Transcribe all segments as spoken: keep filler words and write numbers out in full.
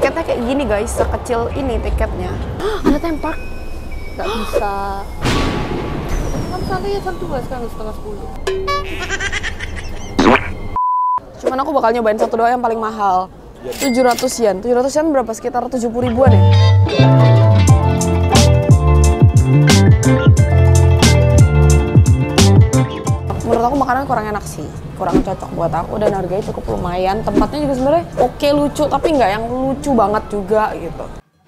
Tiketnya kayak gini guys, sekecil ini tiketnya. Ada tempat? Nggak bisa. Kan sana ya jam dua, sekarang setengah sepuluh. Cuman aku bakal nyobain satu doang yang paling mahal. tujuh ratus yen. tujuh ratus yen berapa? Sekitar tujuh puluh ribuan ya? Menurut aku makanan kurang enak sih. Kurang cocok buat aku dan harganya cukup lumayan. Tempatnya juga sebenarnya oke, lucu, tapi nggak yang lucu banget juga gitu.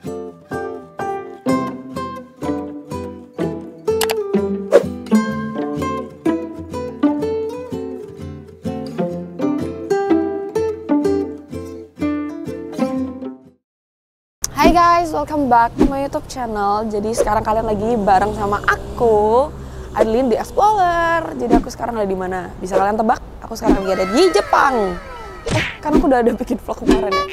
Hai guys, welcome back to my YouTube channel. Jadi sekarang kalian lagi bareng sama aku, Adeline The Explorer. Jadi aku sekarang ada di mana? Bisa kalian tebak? Aku sekarang lagi ada di Jepang. Eh, karena aku udah ada bikin vlog kemarin ya.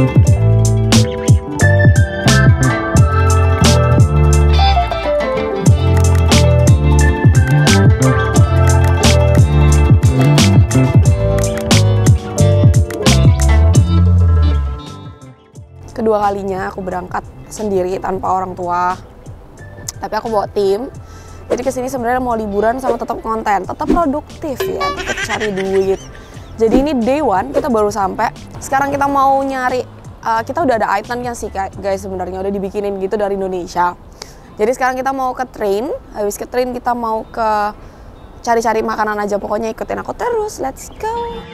Kedua kalinya aku berangkat sendiri tanpa orang tua, tapi aku bawa tim. Jadi kesini sebenarnya mau liburan sama tetap konten, tetap produktif ya, tetap cari duit. Jadi ini day one, kita baru sampai. Sekarang kita mau nyari, uh, kita udah ada itemnya sih guys sebenarnya, udah dibikinin gitu dari Indonesia. Jadi sekarang kita mau ke train, habis ke train kita mau ke cari-cari makanan aja, pokoknya ikutin aku terus, let's go.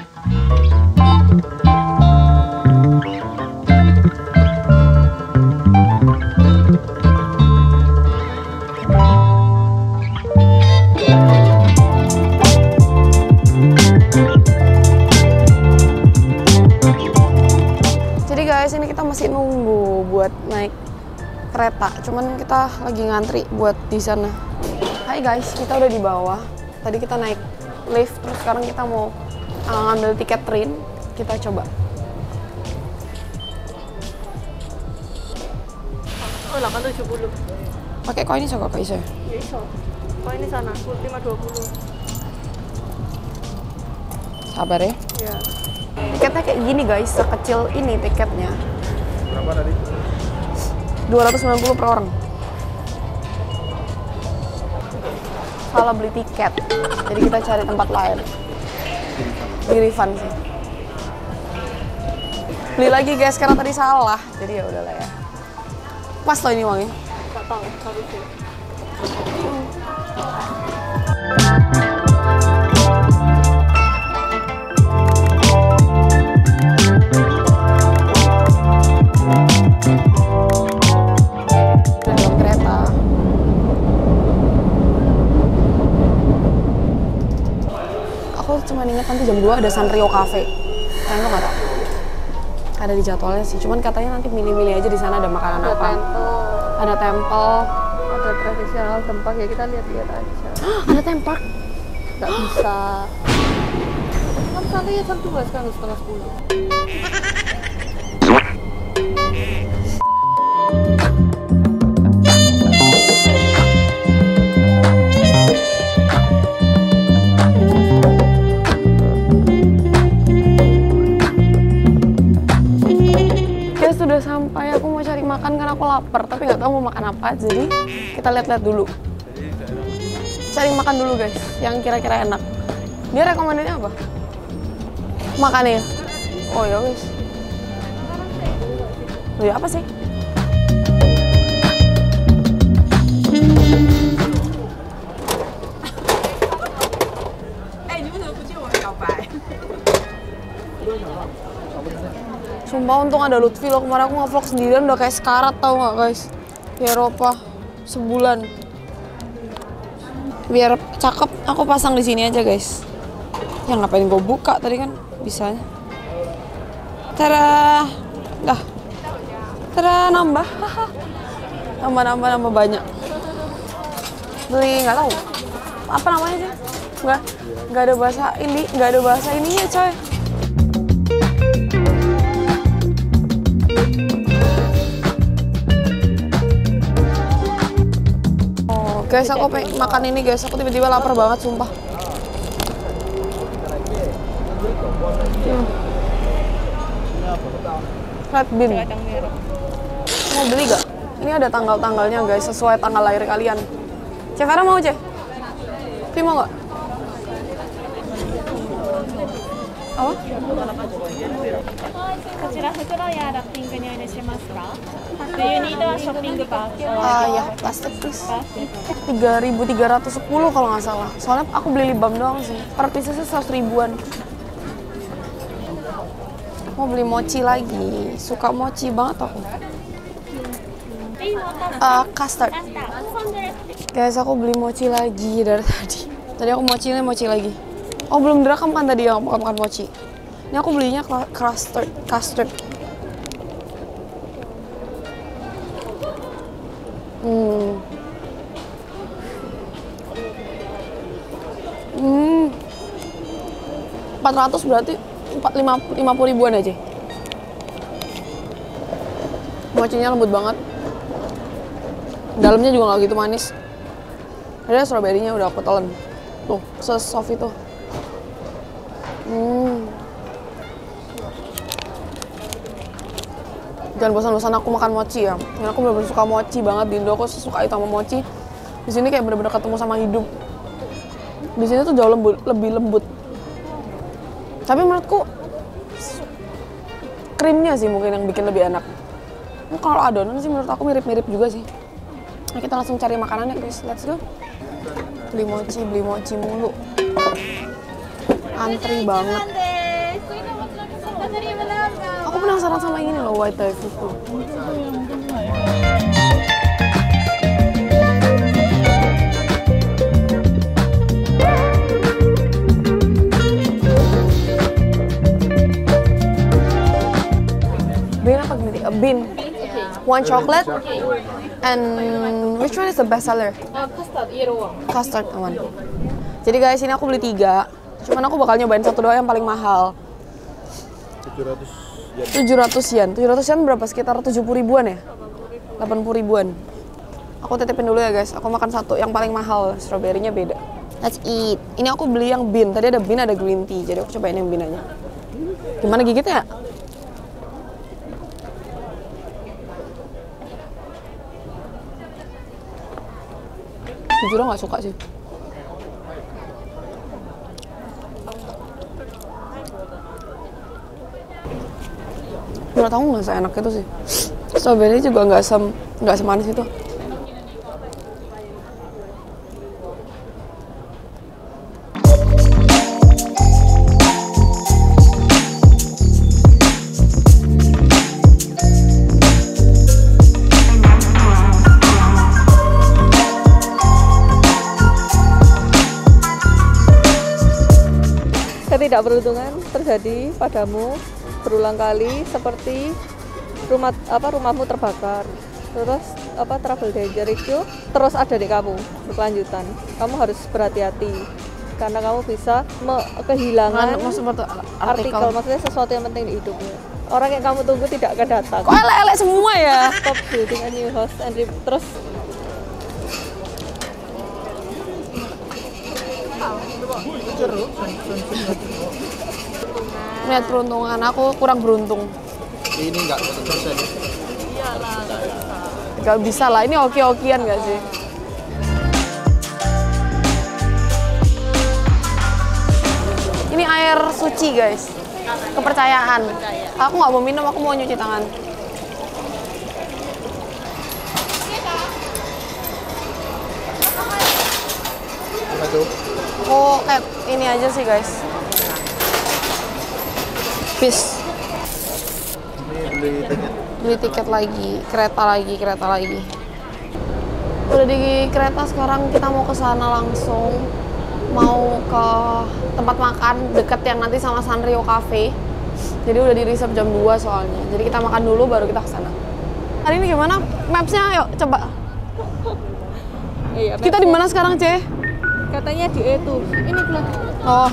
Ini kita masih nunggu buat naik kereta, cuman kita lagi ngantri buat di sana. Hai guys, kita udah di bawah. Tadi kita naik lift, terus sekarang kita mau uh, ngambil tiket train. Kita coba. Oh, delapan tujuh puluh. Pakai koin ini kok kok iso? Ya iso. Koin ini sana, lima dua puluh. Sabar ya. Iya. Tiketnya kayak gini guys, sekecil ini tiketnya. Berapa tadi? dua ratus sembilan puluh per orang. Salah beli tiket, jadi kita cari tempat lain. Di refund sih. Beli lagi guys, karena tadi salah, jadi ya udahlah ya. Pas loh ini uangnya. Nggak tahu, harus ya. Cuman inget nanti jam dua ada Sanrio Cafe. Kalian tuh nggak tau? Ada di jadwalnya sih. Cuman katanya nanti milih-milih aja di sana ada makanan Ada apa. tempel. Ada temple. Ada tradisional tempat ya, kita lihat-lihat aja. Ada tempat? Nggak bisa. Kan sana ya jam dua, sekarang setengah sepuluh. Udah sampai, aku mau cari makan karena aku lapar, tapi nggak tahu mau makan apa, jadi kita lihat-lihat dulu. Cari makan dulu guys, yang kira-kira enak. Dia rekomendasinya apa? Makannya? Oh ya guys. Oh ya apa sih? Sumpah untung ada Lutfi loh, kemarin aku nge-vlog sendirian udah kayak sekarat tau gak guys. Di Eropa sebulan. Biar cakep aku pasang di sini aja guys. Ya ngapain gue buka tadi kan bisanya. Tada. Dah. Tada, nambah. Nambah-nambah nambah banyak. Beli nggak tahu. Apa namanya sih? Nggak nggak ada bahasa ini, nggak ada bahasa ininya coy. Guys, aku pengen makan ini guys, aku tiba-tiba lapar banget sumpah. Hmm. Red bean. Mau beli gak? Ini ada tanggal-tanggalnya guys, sesuai tanggal lahir kalian. Cek Vera mau Cek? Tapi mau gak? Apa? こちら袋やラッピングにお入れしますか。Do you need a shopping bag? Ah ya, plastik please. tiga ribu tiga ratus sepuluh kalau nggak salah. Soalnya aku beli lip balm doang sih. Per piecesnya seratus ribuan. Mau beli mochi lagi. Suka mochi banget aku. Uh, custard. Guys, aku beli mochi lagi dari tadi. Tadi aku mochi ini mochi lagi. Oh, belum direkam kan tadi yang makan makan mochi. Ini aku belinya custard, custard. Hmm. Hmm. empat ratus berarti lima puluh ribuan aja. Mochinya lembut banget. Dalamnya juga nggak gitu manis. Ada strawberry-nya udah aku telan. Tuh, se-soft itu. Hmm. Jangan bosan-bosan aku makan mochi ya. Karena aku bener-bener suka mochi banget di Indo. Aku suka itu sama mochi. Di sini kayak bener-bener ketemu sama hidup. Di sini tuh jauh lembut, lebih lembut. Tapi menurutku krimnya sih mungkin yang bikin lebih enak. Nah, kalau adonan sih menurut aku mirip-mirip juga sih. Nah, kita langsung cari makanannya guys. Let's go. Beli mochi, beli mochi mulu. Antri banget. Aku penasaran sama ini loh, white thai fufu. Bean apa gini? A bean. One chocolate. And which one is the best seller? Uh, custard, yellow one. Custard one. Jadi guys, ini aku beli tiga. Cuman aku bakal nyobain satu doang yang paling mahal. tujuh ratus yen. tujuh ratus yen berapa? Sekitar tujuh puluh ribuan ya? delapan puluh ribuan. Aku titipin dulu ya guys. Aku makan satu yang paling mahal. Strawberry-nya beda. Let's eat. Ini aku beli yang bean. Tadi ada bean, ada green tea. Jadi aku cobain yang bean aja. Gimana gigitnya? Jujur nggak suka sih. Menurut aku nggak seenak itu sih. Strawberry juga nggak sem nggak semanis itu. Ketidakberuntungan terjadi padamu berulang kali seperti rumah apa rumahmu terbakar, terus apa travel danger itu terus ada di kamu berkelanjutan. Kamu harus berhati-hati karena kamu bisa kehilangan artikel. artikel, maksudnya sesuatu yang penting di hidupmu. Orang yang kamu tunggu tidak akan datang. Kok elek-elek semua ya? Stop building a new house and re- terus lihat peruntungan aku kurang beruntung. Ini enggak seratus persen. Gak bisa lah, ini oke-okean gak sih? Ini air suci guys, kepercayaan. Aku nggak mau minum, aku mau nyuci tangan. Apa tuh? Oh, kayak ini aja sih guys. Peace. Ini beli tiket. Beli tiket lagi, kereta lagi, kereta lagi. Udah di kereta, sekarang kita mau ke sana langsung. Mau ke tempat makan deket yang nanti sama Sanrio Cafe. Jadi udah di reserve jam dua soalnya. Jadi kita makan dulu baru kita ke sana. Hari ini gimana maps-nya? Ayo coba. iya, Kita di mana sekarang, Ce? katanya di itu. Ini belum. Oh.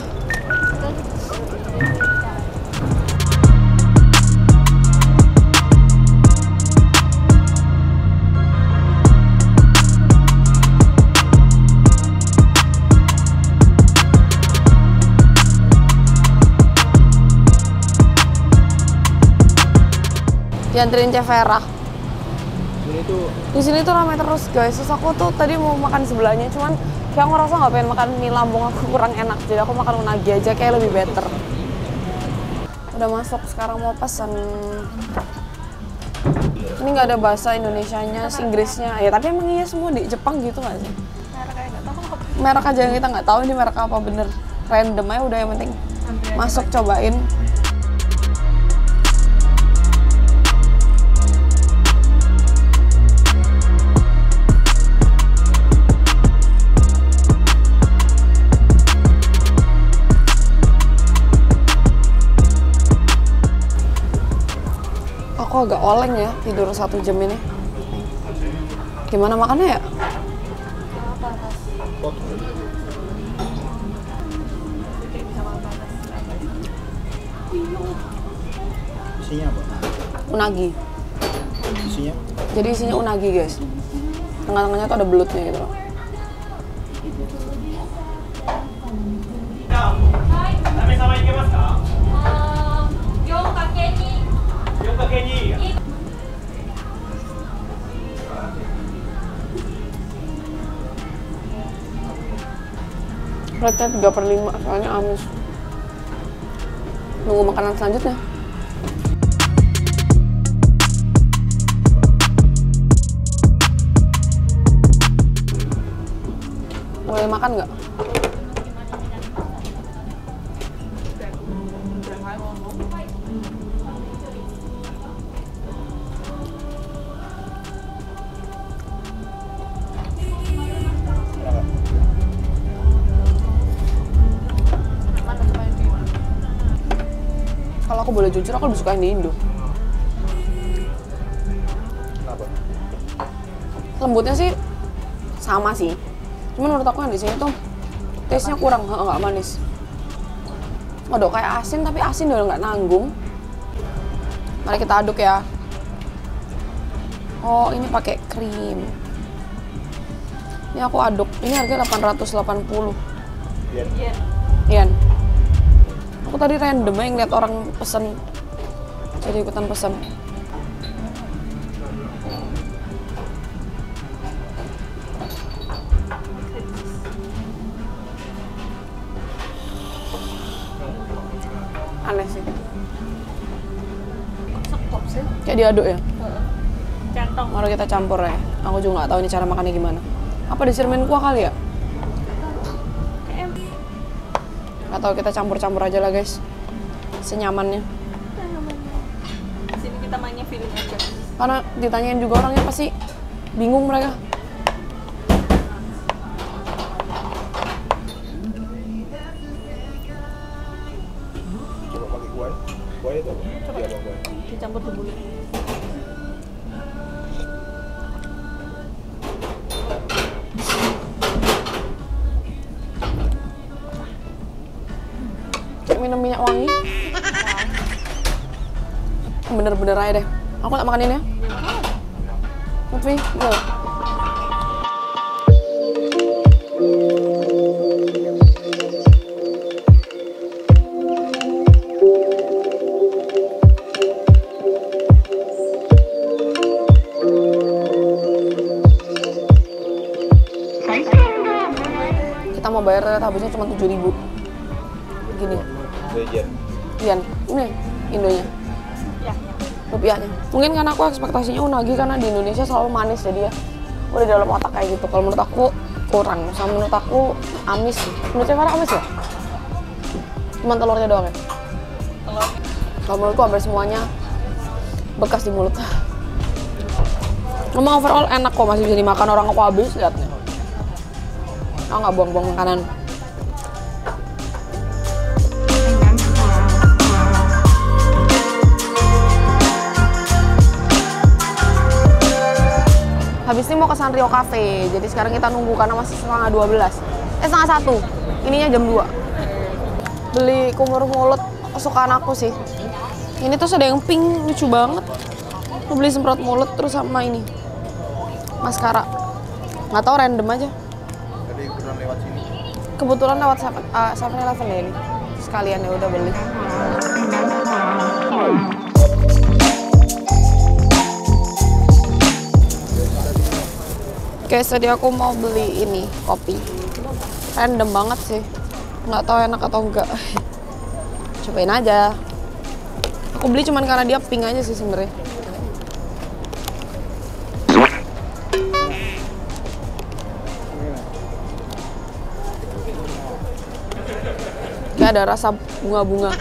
dianterin Chef Vera. Ini tuh Di sini tuh ramai terus guys. Terus aku tuh tadi mau makan sebelahnya, cuman kayak aku ngerasa nggak pengen makan mie lambung aku kurang enak, jadi aku makan unagi aja kayak lebih better. Udah masuk, sekarang mau pesan. Ini nggak ada bahasa Indonesianya, Inggrisnya. Ya tapi emang iya semua di Jepang gitu nggak sih? Merek aja yang kita nggak tahu ini merek apa, bener random aja udah, yang penting masuk cobain. Aku agak oleng ya tidur satu jam ini. Gimana makannya ya? isinya apa? Unagi. Isinya? Jadi isinya unagi guys. Tengah-tengahnya tuh ada belutnya gitu loh. Beratnya tiga per lima, soalnya amis. Nunggu makanan selanjutnya. Boleh makan nggak? Kalau aku boleh jujur, aku lebih suka yang di Indo. Apa? Lembutnya sih sama sih. Cuman menurut aku yang di sini tuh taste-nya kurang, nggak manis. Waduh, kayak asin tapi asin udah nggak nanggung. Mari kita aduk ya. Oh, ini pakai krim. Ini aku aduk. Ini harganya delapan ratus delapan puluh. Biar. Yen. Aku tadi random aja ngeliat orang pesen, jadi ikutan pesen. Aneh sih. Sekop sih. Kayak diaduk ya. Centong. Mari kita campur ya. Aku juga nggak tahu ini cara makannya gimana. Apa disirmin kuah kali ya? Atau kita campur-campur aja lah guys, senyamannya. Di sini kita mainnya feeling aja. Karena ditanyain juga orangnya pasti bingung mereka. Coba pakai kuah. Kuah itu apa? Coba. Iya, kuah. Dicampur dulu. Kayak minum minyak wangi. Bener-bener aja deh. Aku tak makan ini ya. Tapi, go. Kita mau bayar ternyata habisnya cuma tujuh ribu. Gini. Legend. Ian, ini Indonya. Rupiahnya. Mungkin karena aku ekspektasinya unagi karena di Indonesia selalu manis, jadi ya udah dalam otak kayak gitu. Kalau menurut aku kurang, sama menurut aku amis. Menurut Farah amis ya? Cuma telurnya doang ya? Telur. Kalau menurutku hampir semuanya bekas di mulut. Ngomong overall enak kok, masih bisa dimakan orang aku habis, lihat nih. Aku nggak buang-buang makanan. Habis ini mau ke Sanrio Cafe, jadi sekarang kita nunggu karena masih setengah dua belas. Eh setengah satu, ininya jam dua. Beli kumur mulut kesukaan aku sih. Ini tuh ada yang pink, lucu banget. Aku beli semprot mulut terus sama ini maskara. Nggak tahu, random aja. Tadi kebetulan lewat sini. Kebetulan lewat seven eleven ya ini. Sekalian ya udah beli. Guys, tadi aku mau beli ini kopi. Random banget sih, nggak tahu enak atau enggak. Cobain aja. Aku beli cuman karena dia pink aja sih sebenarnya. Kayak ada rasa bunga-bunga.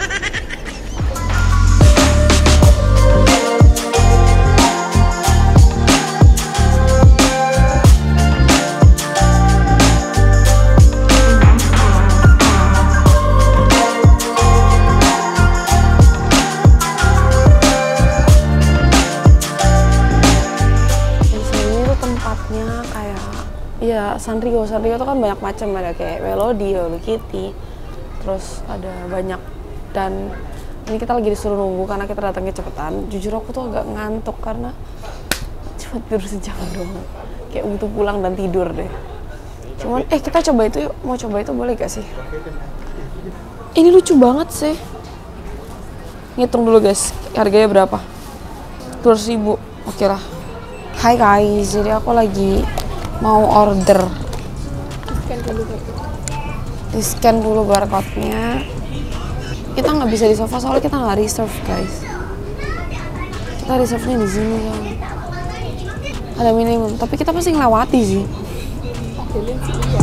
Iya, Sanrio. Sanrio itu kan banyak macam, ada kayak Melody, Hello Kitty, terus ada banyak. Dan ini kita lagi disuruh nunggu karena kita datangnya cepetan. Jujur aku tuh agak ngantuk karena cuma tidur sejam doang. Kayak butuh pulang dan tidur deh. Cuman, eh kita coba itu yuk. Mau coba itu boleh gak sih? Ini lucu banget sih. Ngitung dulu guys, harganya berapa? dua ratus ribu, oke lah. Hai guys, jadi aku lagi mau order. Scan dulu barcode. Di scan dulu barcode-nya. Kita nggak bisa di sofa soalnya kita nggak reserve guys. Kita reserve-nya di sini kan. Ada minimum, tapi kita pasti ngelewati sih. Jalan sih iya.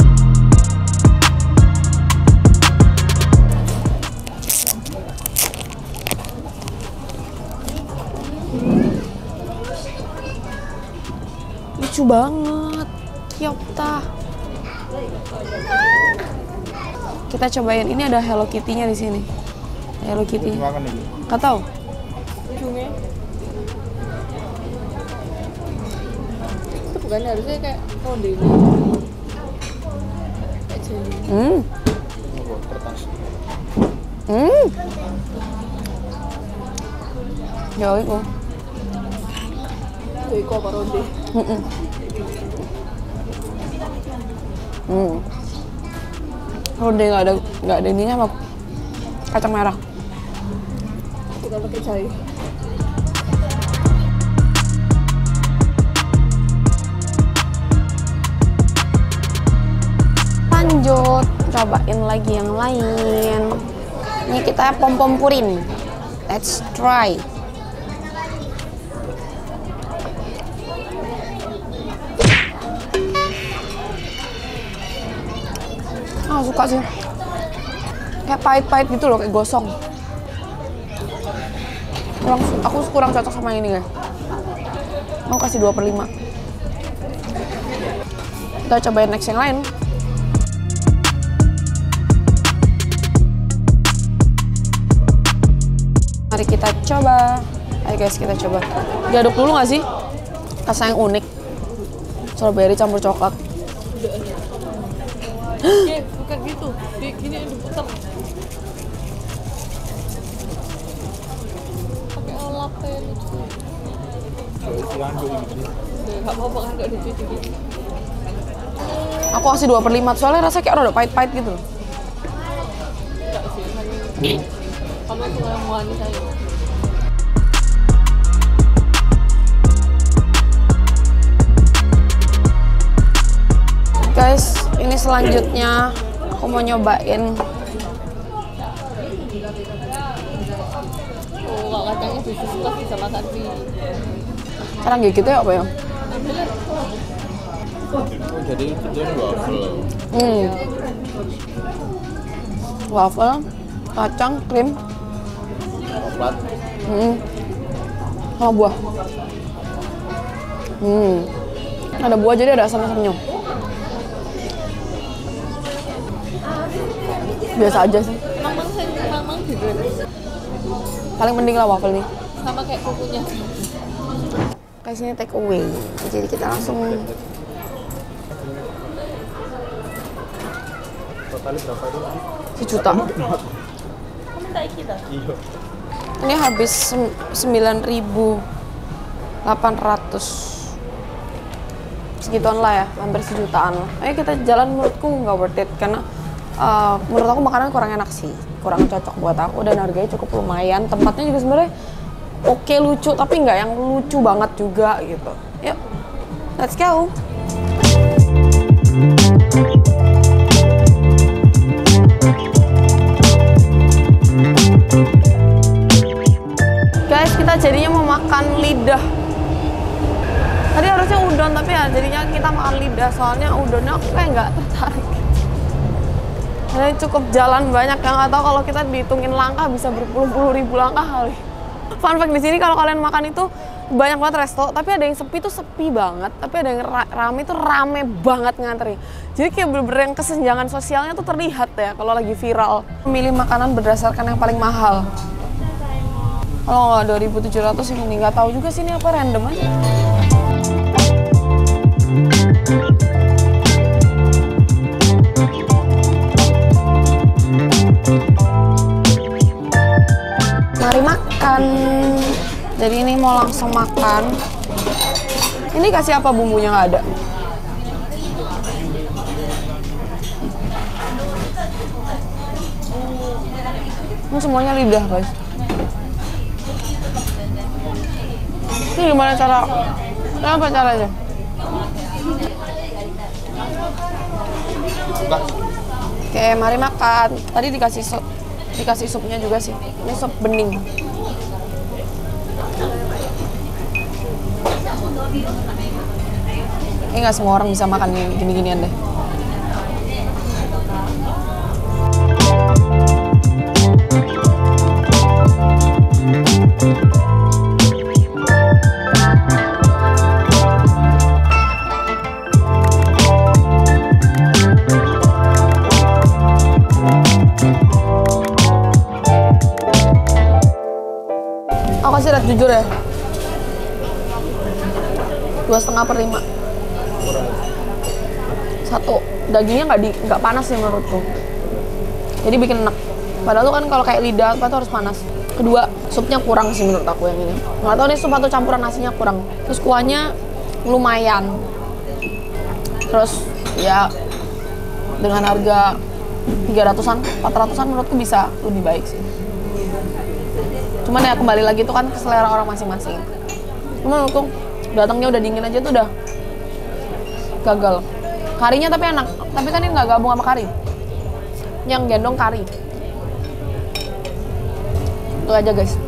Lucu banget, Kyopta. Kita cobain, ini ada Hello Kitty-nya di sini. Hello Kitty. Nggak tahu. Ujungnya. Itu bukannya harusnya kayak ronde ini. Kayak jelly. Hmm. Hmm. Ya itu. Jadi kok apa ronde? Hmm. Hmm. Ronde nggak ada nggak ada ininya sama kacang merah. Kita pakai jahe. Lanjut, cobain lagi yang lain. Ini kita pom-pom purin. Let's try. Ah, suka sih. Kayak pahit-pahit gitu loh, kayak gosong. Kurang, aku kurang cocok sama ini guys. Mau kasih dua per lima. Kita cobain next yang lain. Mari kita coba. Ayo guys, kita coba. Diaduk dulu nggak sih? Rasa yang unik. Strawberry campur coklat. Eh, bukan gitu. Di gini yang diputar. Pakai lap kayak lucu. Nggak apa-apa kan nggak dicuci gitu. Aku kasih dua per lima, soalnya rasanya kayak rada pahit-pahit gitu loh. Enggak sih, hanya kamu suka yang manis aja. Guys, ini selanjutnya aku mau nyobain. Oh, kalau kacangnya bisa suka bisa makan di. Cara gitu ya apa ya? Oh, jadi itu waffle. Hmm. Waffle, kacang, krim, Coklat. hmm. sama buah. Hmm. Ada buah jadi ada asam-asamnya. Biasa aja sih. Mamang saya mamang gitu. Paling penting lah waffle nih. Sama kayak kukunya. Kayak sini take away. Jadi kita langsung. Totalnya berapa itu? Sejuta. Kamu minta kita? Iya. Ini habis sembilan ribu delapan ratus. Segituan lah ya, hampir sejutaan lah. Ayo kita jalan, menurutku nggak worth it karena uh, menurut aku makanan kurang enak sih, kurang cocok buat aku dan harganya cukup lumayan. Tempatnya juga sebenarnya oke, lucu, tapi nggak yang lucu banget juga gitu. Yuk, let's go. Guys, kita jadinya mau makan lidah. Tadi harusnya udon, tapi ya jadinya kita makan lidah. Soalnya udonnya aku kayak nggak tertarik. Ini cukup jalan banyak, yang nggak tahu kalau kita dihitungin langkah bisa berpuluh-puluh ribu langkah kali. Fun fact di sini kalau kalian makan itu banyak banget resto, tapi ada yang sepi tuh sepi banget, tapi ada yang ra rame tuh rame banget ngantri. Jadi kayak bener-bener yang kesenjangan sosialnya tuh terlihat ya kalau lagi viral. Memilih makanan berdasarkan yang paling mahal. Kalau nggak dua ribu tujuh ratus ini nggak tahu juga sih ini apa, random aja. Mari makan. Jadi ini mau langsung makan. Ini kasih apa bumbunya nggak ada? Ini semuanya lidah guys. Ini gimana cara? Apa caranya? Oke, mari makan. Tadi dikasih sup, dikasih supnya juga sih. Ini sup bening. Ini nggak semua orang bisa makan gini-ginian deh. Aku kasih lihat jujur ya, dua setengah per lima. Satu, dagingnya nggak di nggak panas sih menurutku, jadi bikin enak. Padahal tuh kan kalau kayak lidah apa tuh harus panas. Kedua, supnya kurang sih menurut aku yang ini. Nggak tahu nih sup atau campuran nasinya kurang. Terus kuahnya lumayan. Terus ya dengan harga tiga ratusan, empat ratusan menurutku bisa lebih baik sih. Cuman ya kembali lagi tuh kan ke selera orang masing-masing. Cuman menurutku datangnya udah dingin aja tuh udah gagal. Karinya tapi enak, tapi kan ini nggak gabung sama kari. Yang gendong kari. Itu aja guys.